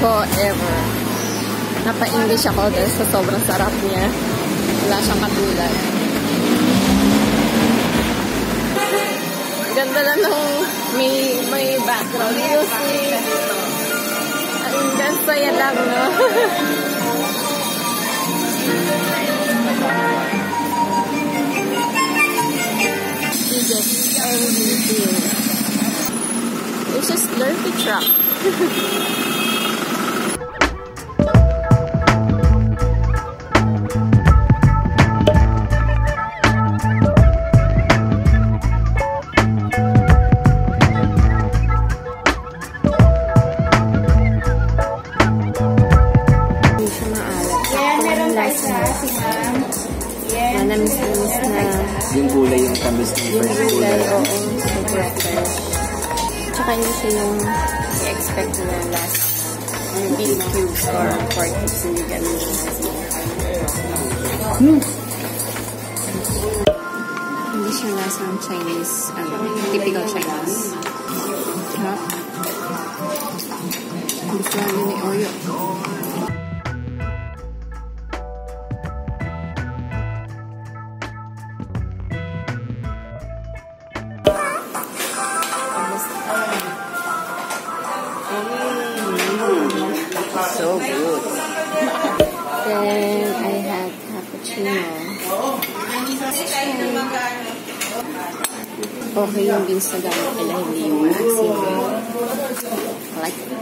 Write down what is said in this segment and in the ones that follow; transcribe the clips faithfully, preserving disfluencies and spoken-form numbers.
ever. Napa-English ako dahil sa sobrang sarap niya. Wala siyang katulad. Ganda lang nung may, may background music. Ang ganda yan lang, no? Just everything. It's just Slurpee truck. Manamis-namis na. Yung gulay yung tamis ng yung first gulay. gulay. Oo, super fresh. Tsaka hindi siya yung i-expect na last beef cubes or pork cubes. Hindi ganun. Hmm. Hindi siya lasang Chinese, ano, typical Chinese. Sarap. Gusto lang yun ni Oyo. So good. Then I had cappuccino. Okay yung beans na gamit nila, hindi yung maxim. I like it.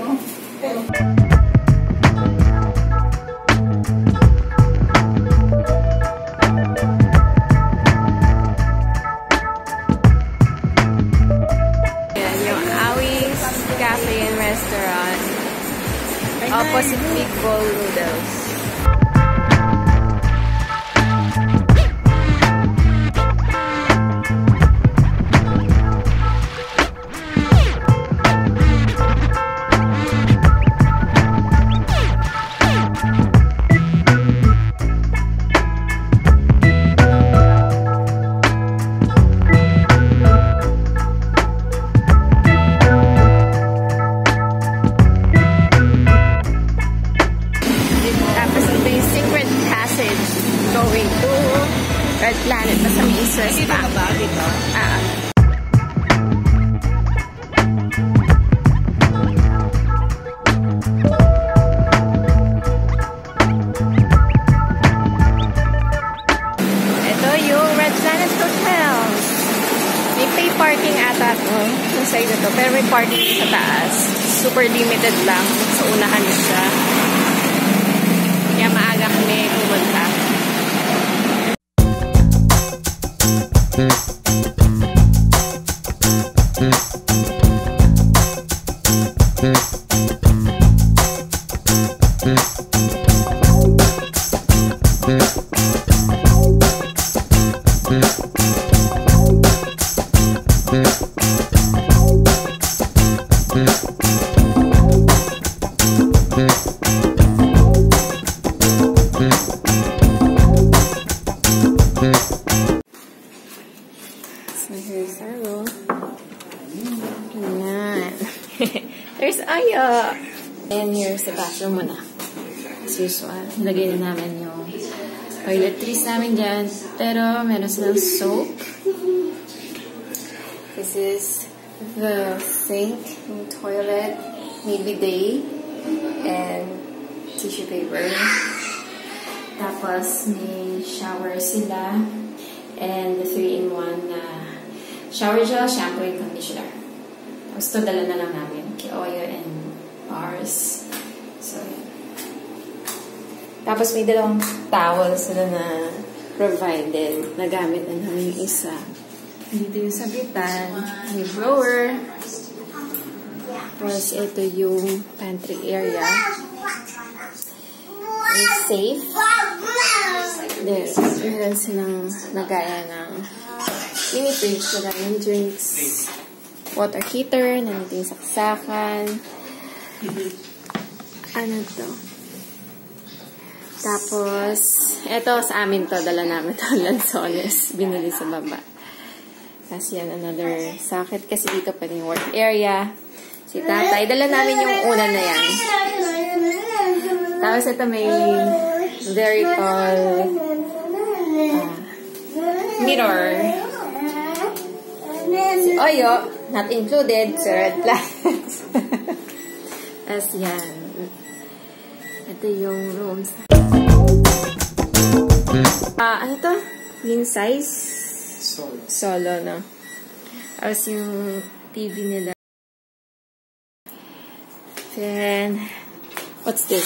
Ayan, yung Awi's Cafe and Restaurant. Opposite meatball noodles. Going to Red Planet na sa Misers pa. Ah. Ito yung Red Planet Hotels. May pay parking ata ito. Yung side na to. Pero may parking sa taas. Super limited lang. Sa unahan siya. Kaya maaga kami pumunta. So here's our room. Ayan. There's Aya. And here's the bathroom muna. As usual, lagay na namin yung toiletries namin dyan. Pero meron silang soap. This is the sink, yung toilet, maybe day, and tissue paper. Tapos may shower sila. And the three in one na uh, shower gel, shampoo, and conditioner. Tapos ito dala na lang namin. Kay Oyo and bars. So, yun. Tapos may dalawang towel sila na provided. Nagamit na namin yung isa. Dito yung sabitan. May drawer. Tapos ito yung pantry area. May safe. There, meron silang nagaya ng mini fridge na yung drinks, water heater, nandito yung saksakan. Ano to? Tapos, eto sa amin to, dala namin to, lansones, binili sa baba. Kasi yan, another socket, kasi dito pa yung work area. Si tatay, dala namin yung una na yan. Tapos ito may very tall uh, mirror. Si Oyo, not included, sa red flags. As yan. Ito yung rooms. Ah, uh, ano to? Queen size? Solo. Solo, no? Tapos yung T V nila. Then, what's this?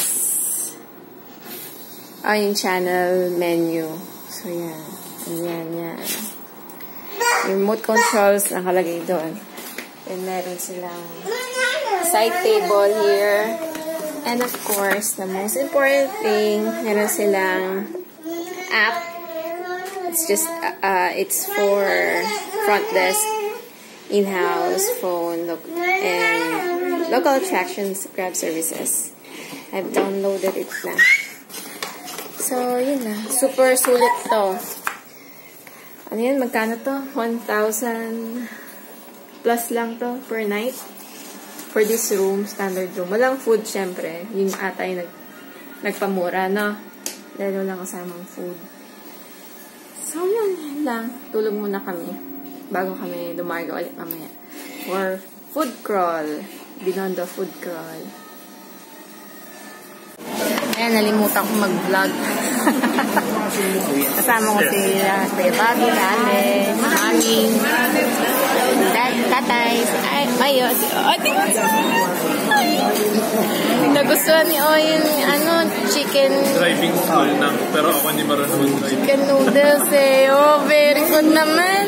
Ah, yung channel menu. So, yan. Yan, yan. Yung remote controls nakalagay doon. And meron silang side table here. And of course, the most important thing, meron silang app. It's just, uh, it's for front desk, in-house, phone, lo and local attractions, grab services. I've downloaded it na. So, yun na. Super sulit to. Ano yan? Magkano to? one thousand plus lang to per night. For this room, standard room. Walang food, syempre. Yung ata yung nag, nagpamura, no? Dahil walang kasamang food. So, yun, yun lang. Tulog muna kami. Bago kami dumarga ulit mamaya. For food crawl. Binondo food crawl. Ayan, nalimutan ko mag-vlog. Kasama ko si uh, Kuya Bobby, Ate, Mami, Dad, Tatay, ay, Mayo, si Ate. Nagustuhan ni Oyen, ano, chicken... Driving school na, pero ako hindi marunong drive. Chicken noodles eh. Oh, very good naman.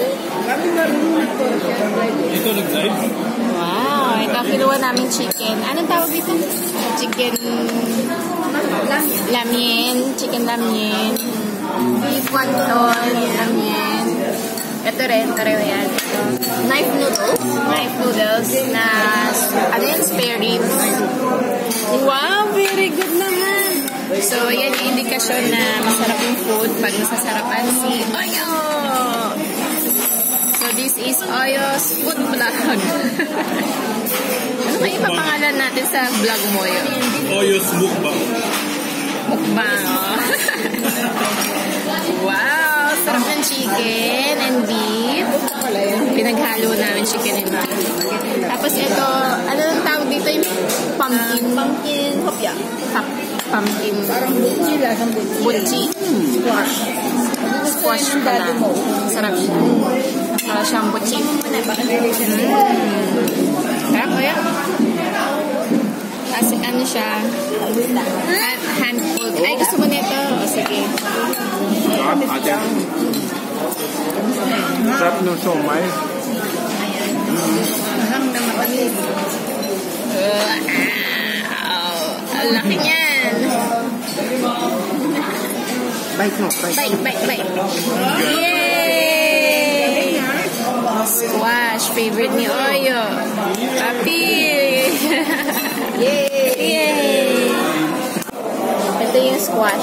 Ito nag-drive? Wow, ito kinuha namin chicken. Anong tawag dito? Chicken... Lamien. Chicken lamien. Beef wonton. Lamien. Ito rin, pareho yan. Ito. Knife noodles. Knife noodles na, ano yan, spare ribs. Wow, very good naman. So, yan yung indikasyon na masarap yung food pag nasasarapan si Oyo. So, this is Oyo's food vlog. Ano ba yung papangalan natin sa vlog mo yun? Oyo's mukbang. Mukbang, oh. Wow, sarap ng chicken and beef. Pinaghalo namin chicken and beef. Tapos ito, ano ang tawag dito? Yung pumpkin. Pumpkin hopya. Pumpkin. Parang butchi lang. Butchi. Squash. Squash pala. Sarap siya. Para siyang butchi. Mm. Sarap ko yan. Kasi ano siya, hand, hand pulled. Ay, gusto mo nito? O, sige. Sarap, ate. Sarap ng siomay. Ayan. Mahang na matamis. Wow! Ang laki niyan. Bite mo, bite. Bite, bite, bite. Yay! Squash, favorite ni Oyo. Papi! Yay! Yay! Ito yung squash.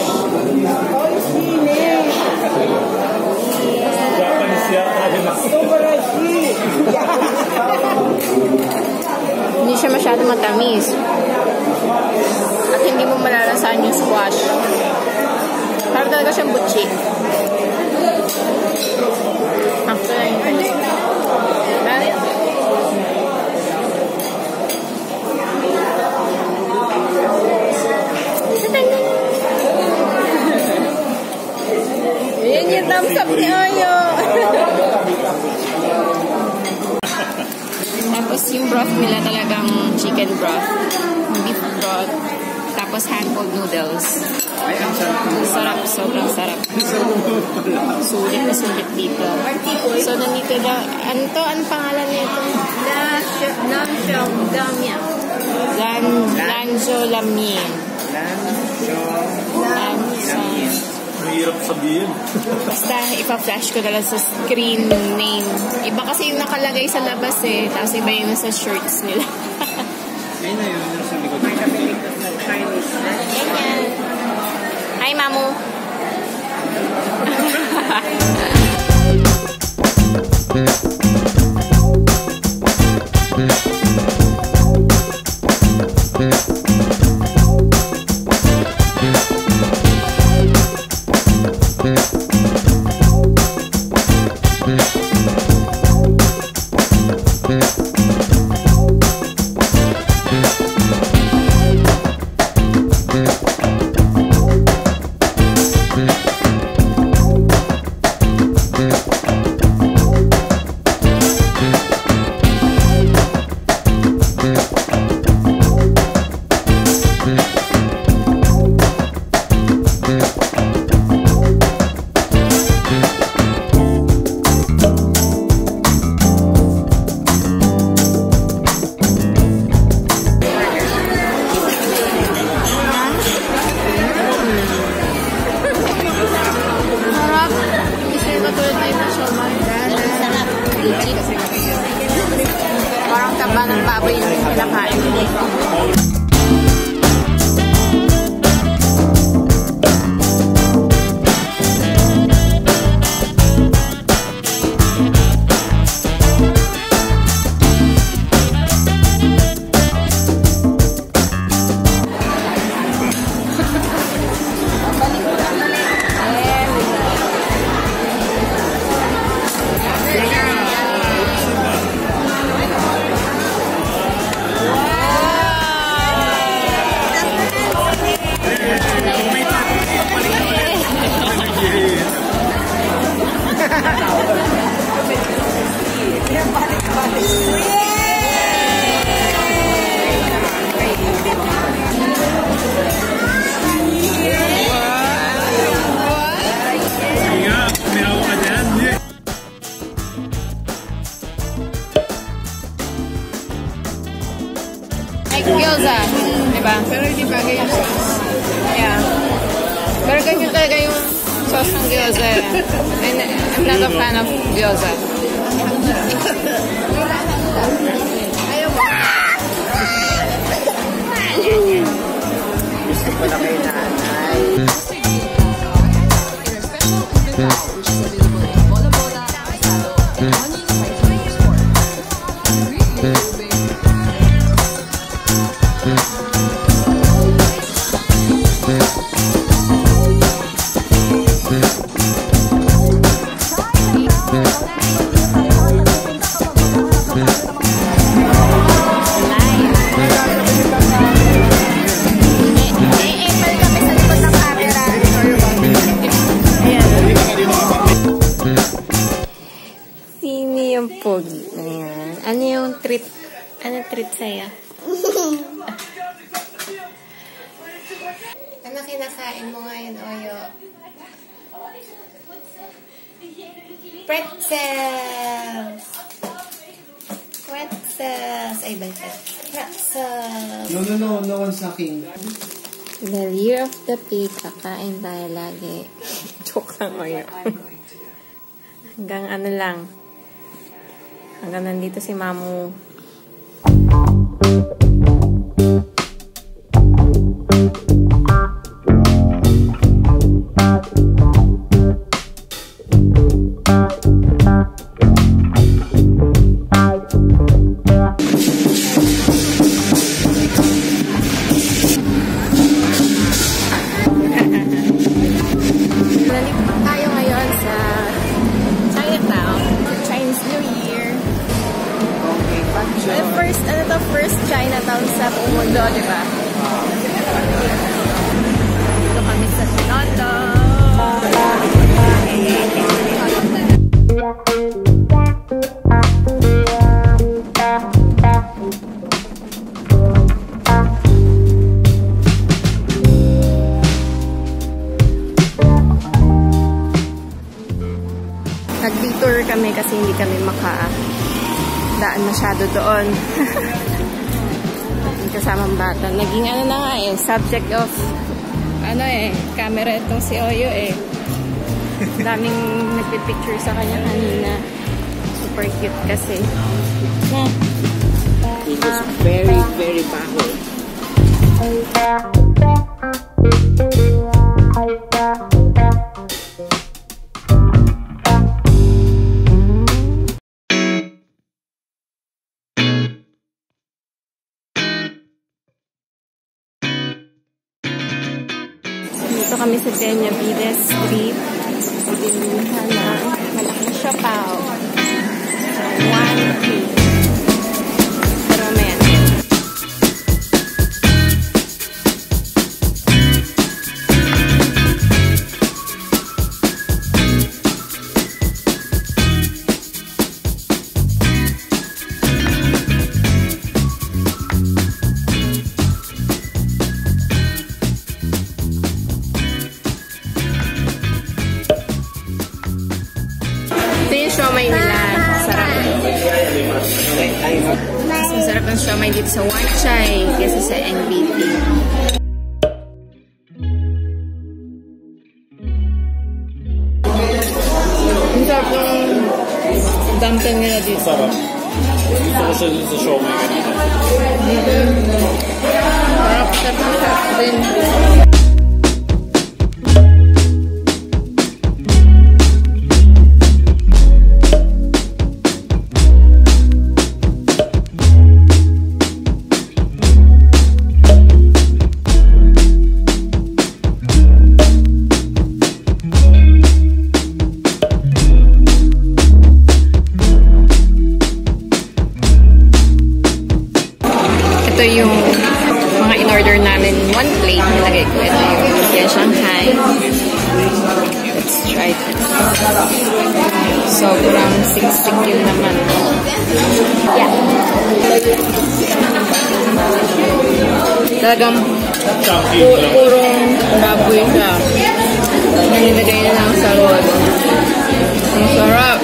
Hindi siya masyado matamis. At hindi mo malalasahan yung squash. Parang talaga siyang butchi. After na yung Bakit? Yan yung thumbs up ni Oyo. Tapos yung broth nila talagang chicken broth. Beef broth. Tapos hand-pulled noodles. Sarap. Sobrang sarap. Sulit na sulit dito. So, nandito na. Ano to? Anong pangalan nito? Lanzhou Lamien. Lanzhou Lamien. Lanzhou. Mahirap sabihin. Basta, ipa-flash ko na lang sa screen name. Iba kasi yung nakalagay sa labas eh. Tapos iba yung nasa shirts nila. Ayun na yun. Nasa likod. Ganyan. Hi, Mamu. Parang taba ng baboy yung pinakain. Like gyoza, diba? Pero hindi bagay yung sauce. Yeah. Pero ganyan talaga yung sauce ng gyoza. And I'm not a fan of gyoza. Ayaw mo. Gusto ko na kay nanay. Yung pogi. Ayan. Ano yung treat? Ano treat sa'yo? Ano kinakain mo ngayon, Oyo? Pretzels! Pretzels! Ay, baliktad. Pretzels! No, no, no. No one's sucking. The year of the pig. Kakain tayo lagi. Joke lang, Oyo. Hanggang ano lang. Hanggang nandito si Mamu. Nalipang tayo ngayon sa Chinatown. Chinese New Year. The first, ano to, first Chinatown sa buong mundo, di ba? Dito kami sa Toronto. Nag-detour kami kasi hindi kami maka daan masyado doon. Yung kasamang bata. Naging ano na nga eh, subject of ano eh, camera itong si Oyo eh. Daming nagpipicture sa kanya kanina. Super cute kasi. Na. It was very, very baho. Dito kami sa Peña Vides Street. sarap ng siomai dito sa Wan Chai kaysa sa N B T. Ang sarap ng dumpling nila dito. Sarap. Gusto ko siya dun sa siomai kanina. Sarap, sarap, sarap din. Ito yung mga in-order namin. One plate. Nilagay ko. Ito yung Lumpia Shanghai. Let's try this. Sobrang siksik yun naman. Yeah. Talagang pu purong baboy siya. Nilagay na lang sa roll. Ang sarap.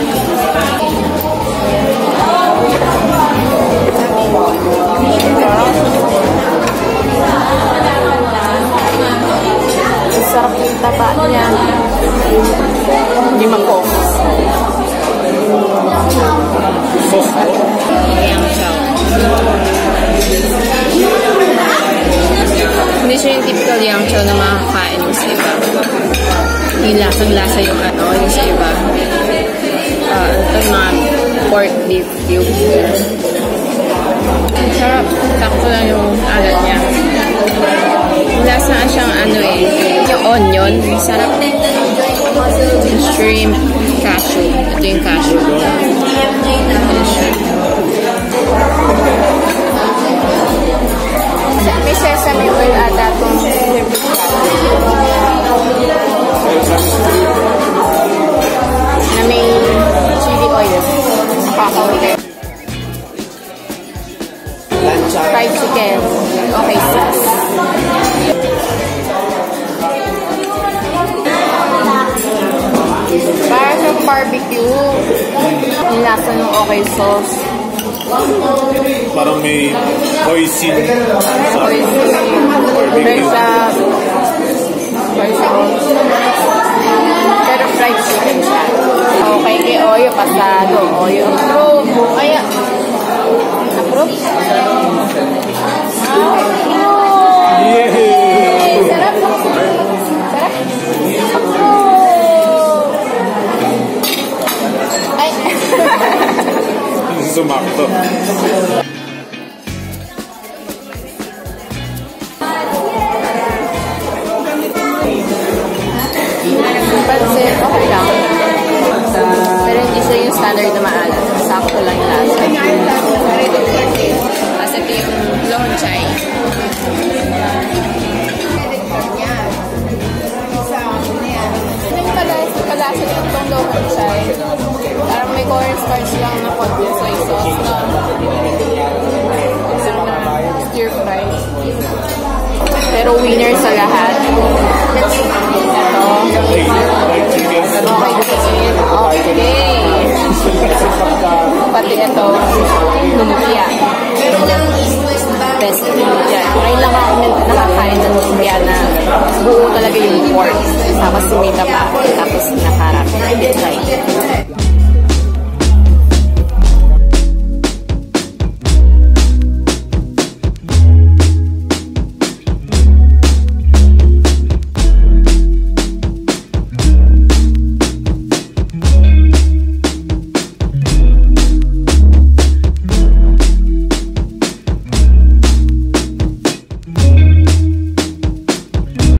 Sarap yung taba niya. Hindi mako. Sauce po? Yang chow. Hindi siya yung typical yang chow na makakain mo sa iba. Yung lasang-lasa yung ano, yung sa iba. Uh, ito yung mga pork beef cubes. Sarap. Sakto lang yung alat niya. Lasa siyang ano eh, yung onion, sarap. Shrimp, cashew. Ito yung cashew. Ito shrimp. May sesame oil ata itong na may chili oil. Nakaka-order. Fried chicken. Okay, sauce. Para sa barbecue. Yung lasa ng okay sauce. Parang may hoisin sa Hoisin. barbecue. There's a soy sauce. Pero fried chicken siya. Okay, kay Oyo pasado. Oyo approve. Kaya, approve? Yay! Sarap. Sarap. Approve. Ay. Sumakto. Pansit, okay lang. Pero hindi siya yung standard na maalat. Sakto lang yung lasa. Kasi ito yung Lon Chai. Ito yung kalasa ng itong Lon Chai. Parang may cornstarch lang na konti soy sauce na isang na stir fry. Pero winner sa lahat. Let's see. Ito. Okay, chicken. Okay. Pati ito. Lumpia. Best lumpia. Ngayon lang ako nakakain ng lumpia na buo talaga yung pork. Tapos sumita pa. Tapos nakarap. Try.